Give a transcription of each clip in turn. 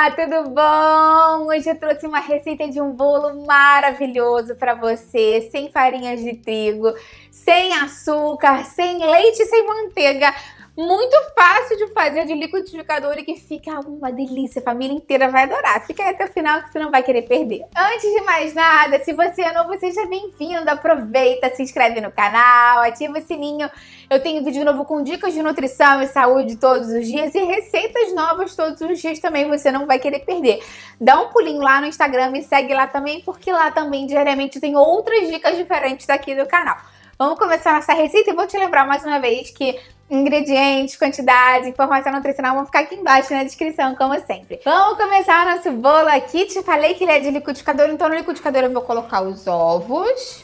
Olá, tudo bom? Hoje eu trouxe uma receita de um bolo maravilhoso para você, sem farinha de trigo, sem açúcar, sem leite, sem manteiga. Muito fácil de fazer, de liquidificador e que fica uma delícia. A família inteira vai adorar. Fica aí até o final que você não vai querer perder. Antes de mais nada, se você é novo, seja bem-vindo. Aproveita, se inscreve no canal, ativa o sininho. Eu tenho vídeo novo com dicas de nutrição e saúde todos os dias e receitas novas todos os dias também, você não vai querer perder. Dá um pulinho lá no Instagram, me segue lá também, porque lá também diariamente tem outras dicas diferentes daqui do canal. Vamos começar nossa receita e vou te lembrar mais uma vez que ingredientes, quantidades, informação nutricional vão ficar aqui embaixo na descrição, como sempre. Vamos começar o nosso bolo aqui. Te falei que ele é de liquidificador, então no liquidificador eu vou colocar os ovos.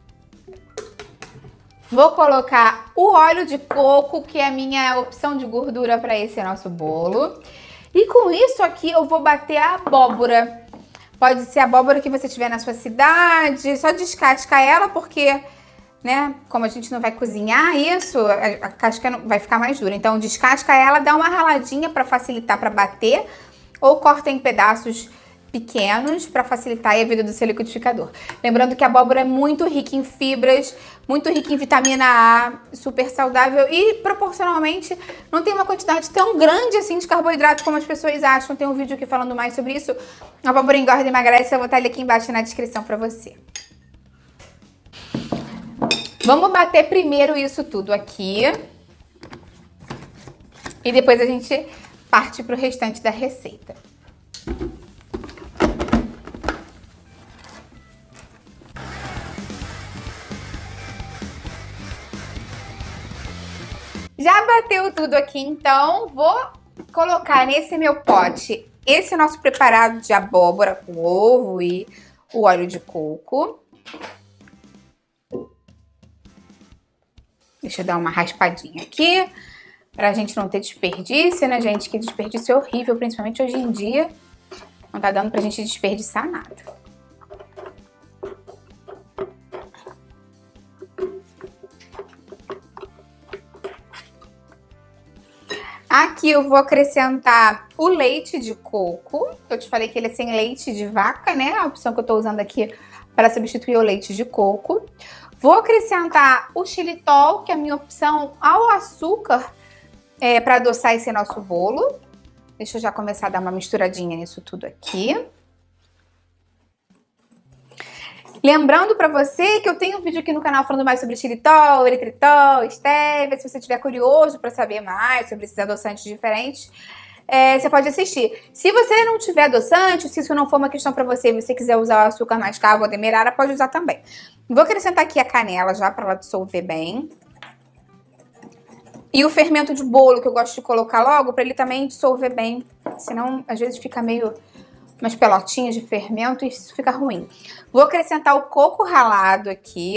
Vou colocar o óleo de coco, que é a minha opção de gordura para esse nosso bolo. E com isso aqui eu vou bater a abóbora. Pode ser a abóbora que você tiver na sua cidade, só descasca ela porque, né, como a gente não vai cozinhar isso, a casca vai ficar mais dura. Então descasca ela, dá uma raladinha para facilitar para bater ou corta em pedaços pequenos para facilitar a vida do seu liquidificador. Lembrando que a abóbora é muito rica em fibras, muito rica em vitamina A, super saudável e proporcionalmente não tem uma quantidade tão grande assim de carboidrato como as pessoas acham. Tem um vídeo aqui falando mais sobre isso. A abóbora engorda e emagrece, eu vou botar ele aqui embaixo na descrição para você. Vamos bater primeiro isso tudo aqui e depois a gente parte para o restante da receita. Já bateu tudo aqui, então vou colocar nesse meu pote esse nosso preparado de abóbora com ovo e o óleo de coco. Deixa eu dar uma raspadinha aqui, pra gente não ter desperdício, né, gente? Que desperdício é horrível, principalmente hoje em dia. Não tá dando pra gente desperdiçar nada. Aqui eu vou acrescentar o leite de coco. Eu te falei que ele é sem leite de vaca, né? A opção que eu tô usando aqui para substituir o leite de coco. Vou acrescentar o xilitol, que é a minha opção ao açúcar, para adoçar esse nosso bolo. Deixa eu já começar a dar uma misturadinha nisso tudo aqui. Lembrando pra você que eu tenho um vídeo aqui no canal falando mais sobre xilitol, eritritol, stevia. Se você estiver curioso pra saber mais sobre esses adoçantes diferentes, você pode assistir. Se você não tiver adoçante, se isso não for uma questão pra você e você quiser usar o açúcar mascavo ou a demerara, pode usar também. Vou acrescentar aqui a canela já pra ela dissolver bem. E o fermento de bolo que eu gosto de colocar logo pra ele também dissolver bem. Senão, às vezes fica meio umas pelotinhas de fermento e isso fica ruim. Vou acrescentar o coco ralado aqui.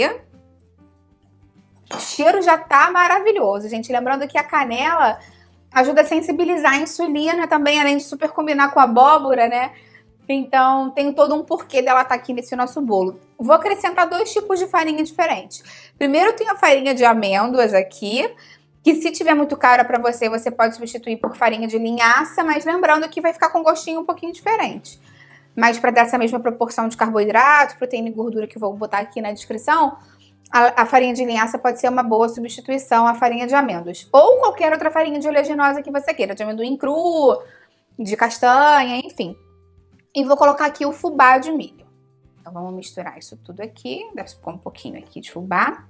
O cheiro já tá maravilhoso, gente. Lembrando que a canela ajuda a sensibilizar a insulina também, além de super combinar com a abóbora, né? Então, tem todo um porquê dela estar aqui nesse nosso bolo. Vou acrescentar dois tipos de farinha diferentes. Primeiro, tem a farinha de amêndoas aqui, que se tiver muito cara pra você, você pode substituir por farinha de linhaça, mas lembrando que vai ficar com um gostinho um pouquinho diferente. Mas para dar essa mesma proporção de carboidrato, proteína e gordura que eu vou botar aqui na descrição, a farinha de linhaça pode ser uma boa substituição à farinha de amêndoas. Ou qualquer outra farinha de oleaginosa que você queira, de amendoim cru, de castanha, enfim. E vou colocar aqui o fubá de milho. Então vamos misturar isso tudo aqui. Deve ficar um pouquinho aqui de fubá.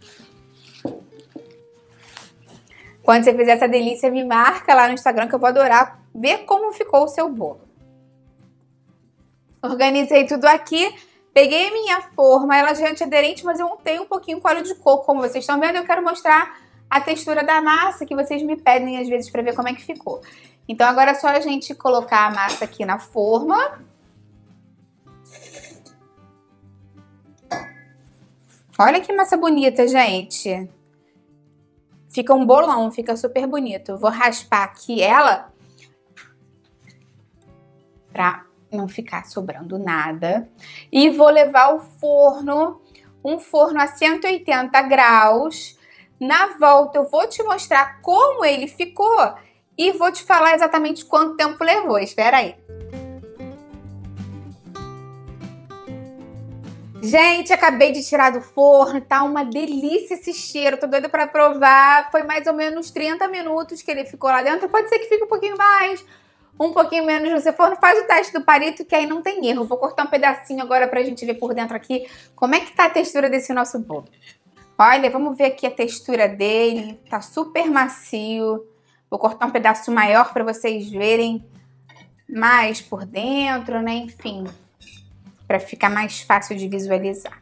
Quando você fizer essa delícia, me marca lá no Instagram que eu vou adorar ver como ficou o seu bolo. Organizei tudo aqui. Peguei minha forma, ela já é antiaderente, mas eu untei um pouquinho com óleo de coco, como vocês estão vendo. Eu quero mostrar a textura da massa que vocês me pedem às vezes para ver como é que ficou. Então agora é só a gente colocar a massa aqui na forma. Olha que massa bonita, gente. Fica um bolão, fica super bonito. Eu vou raspar aqui ela pra não ficar sobrando nada. E vou levar ao forno, um forno a 180 graus. Na volta eu vou te mostrar como ele ficou e vou te falar exatamente quanto tempo levou. Espera aí. Gente, acabei de tirar do forno, tá uma delícia esse cheiro, tô doida pra provar. Foi mais ou menos 30 minutos que ele ficou lá dentro, pode ser que fique um pouquinho mais, um pouquinho menos no seu forno. Faz o teste do palito que aí não tem erro. Vou cortar um pedacinho agora pra gente ver por dentro aqui como é que tá a textura desse nosso bolo. Olha, vamos ver aqui a textura dele, tá super macio. Vou cortar um pedaço maior pra vocês verem mais por dentro, né, enfim, para ficar mais fácil de visualizar.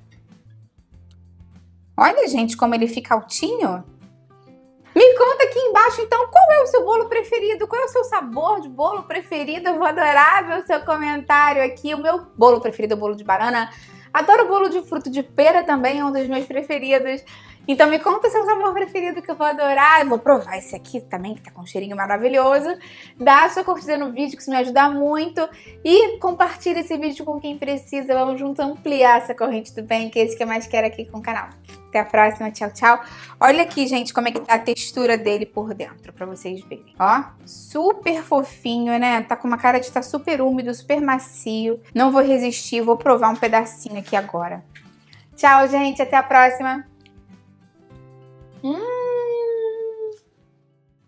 Olha, gente, como ele fica altinho. Me conta aqui embaixo, então, qual é o seu bolo preferido? Qual é o seu sabor de bolo preferido? Eu vou adorar ver o seu comentário aqui. O meu bolo preferido é o bolo de banana. Adoro bolo de fruto de pera também, é um dos meus preferidos. Então me conta o seu sabor preferido que eu vou adorar. Eu vou provar esse aqui também, que tá com um cheirinho maravilhoso. Dá a sua curtida no vídeo, que isso me ajuda muito. E compartilha esse vídeo com quem precisa. Vamos juntos ampliar essa corrente do bem, que é isso que eu mais quero aqui com o canal. Até a próxima, tchau, tchau. Olha aqui, gente, como é que tá a textura dele por dentro, pra vocês verem. Ó, super fofinho, né? Tá com uma cara de estar super úmido, super macio. Não vou resistir, vou provar um pedacinho aqui agora. Tchau, gente, até a próxima.